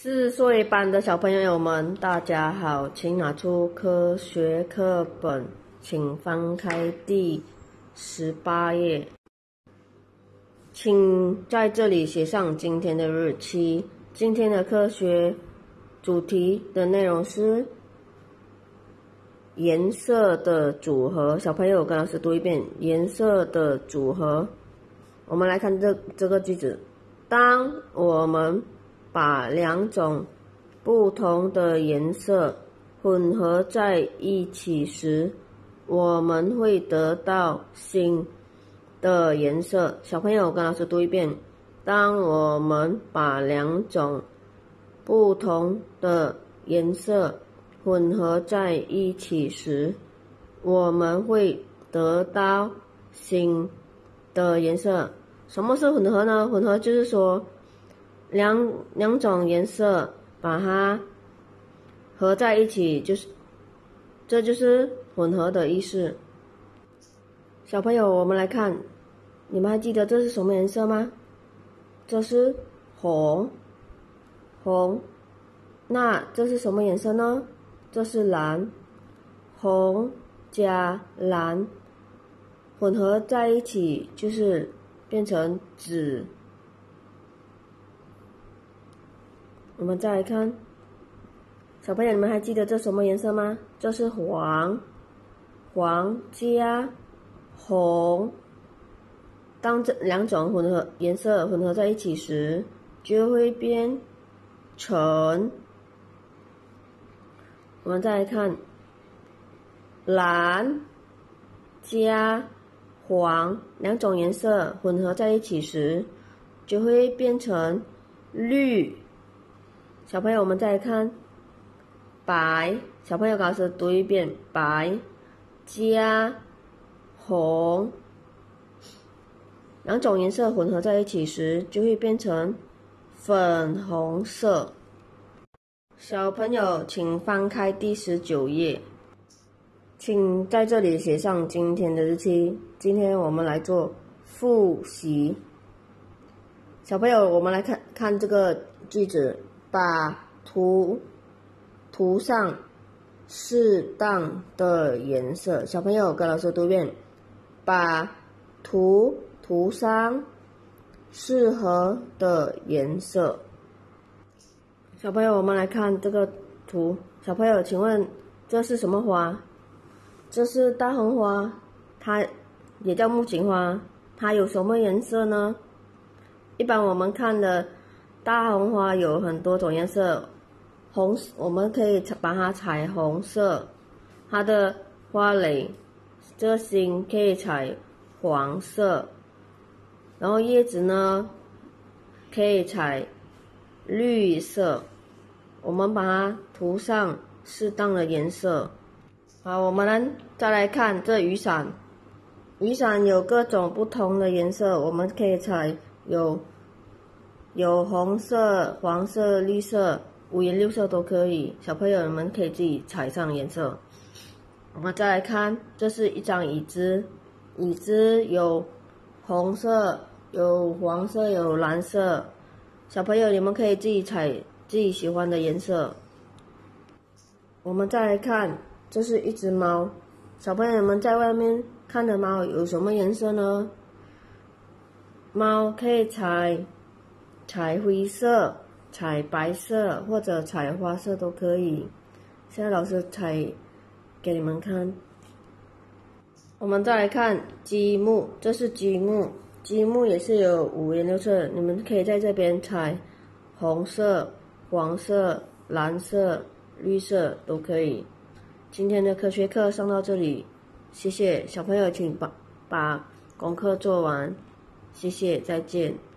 4岁班的小朋友们，大家好，请拿出科学课本，请翻开第18页，请在这里写上今天的日期。今天的科学主题的内容是颜色的组合。小朋友跟老师读一遍，颜色的组合。我们来看这个句子：当我们把2种不同的颜色混合在一起时，我们会得到新的颜色。小朋友跟老师读一遍：当我们把2种不同的颜色混合在一起时，我们会得到新的颜色。什么是混合呢？混合就是说两种颜色把它合在一起，这就是混合的意思。小朋友，我们来看，你们还记得这是什么颜色吗？这是红。那这是什么颜色呢？这是蓝。红加蓝混合在一起就是变成紫。我们再来看，小朋友，你们还记得这什么颜色吗？这是黄加红。当这2种颜色混合在一起时，就会变成，我们再来看，蓝加黄2种颜色混合在一起时，就会变成绿。小朋友，我们再来看，白。小朋友跟老师读一遍：白加红，2种颜色混合在一起时，就会变成粉红色。小朋友，请翻开第19页，请在这里写上今天的日期。今天我们来做复习。小朋友，我们来看这个句子，把涂上适当的颜色。小朋友跟老师读一遍：把涂上适合的颜色。小朋友，我们来看这个图。小朋友，请问这是什么花？这是大红花，它也叫木槿花。它有什么颜色呢？一般我们看的大红花有很多种颜色，我们可以把它彩虹色，它的花蕾这个心可以采黄色，然后叶子呢可以采绿色。我们把它涂上适当的颜色。好，我们再来看这雨伞。雨伞有各种不同的颜色，我们可以采有红色、黄色、绿色，5颜6色都可以。小朋友们可以自己采上颜色。我们再来看，这是一张椅子，椅子有红色、有黄色、有蓝色。小朋友，你们可以自己采自己喜欢的颜色。我们再来看，这是一只猫。小朋友们在外面看的猫有什么颜色呢？猫可以采灰色、采白色或者采花色都可以。现在老师采给你们看。我们再来看积木，这是积木，积木也是有5颜6色，你们可以在这边采红色、黄色、蓝色、绿色都可以。今天的科学课上到这里，谢谢小朋友，请把功课做完，谢谢，再见。